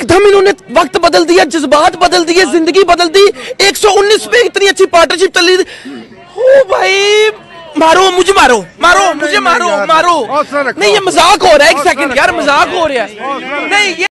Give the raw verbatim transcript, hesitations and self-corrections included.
एकदम इन्होंने वक्त बदल दिया, जज्बात बदल दिए, जिंदगी बदल दी। एक सौ उन्नीस पे इतनी अच्छी पार्टनरशिप चली। ओ भाई मारो मुझे, मारो मारो मुझे, मारो मारो। नहीं ये मजाक हो रहा है, एक सेकंड यार, मजाक हो रहा है। नहीं ये